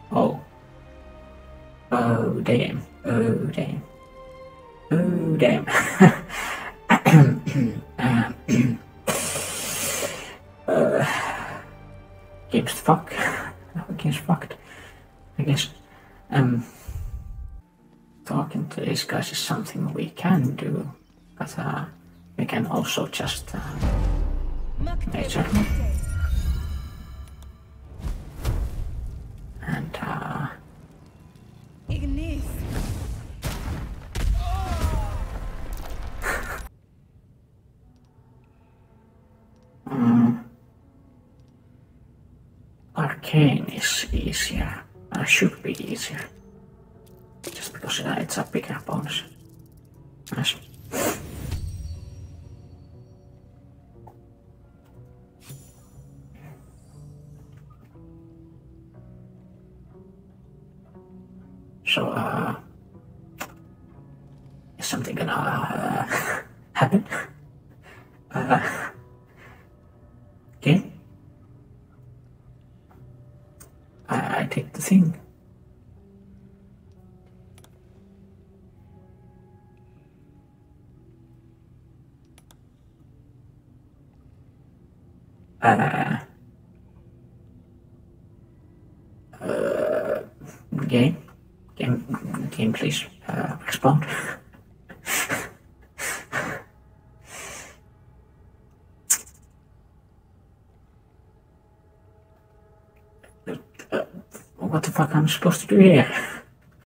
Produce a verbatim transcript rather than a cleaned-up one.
Oh. Oh, damn. Oh, damn. Oh, damn. uh, game's fucked. Game's fucked. I guess. Um, talking to these guys is something we can do, but uh, we can also just uh, nature. And uh, um, Arcane is easier. Uh, should be easier. Just because uh, it's a bigger bonus. Nice. So, uh, is something gonna uh, happen? Uh, okay. I, I take the thing. Uh, uh, game, game, game, please uh, respond. uh, what the fuck am I supposed to do here?